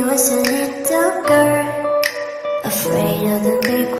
was a little girl, afraid of the big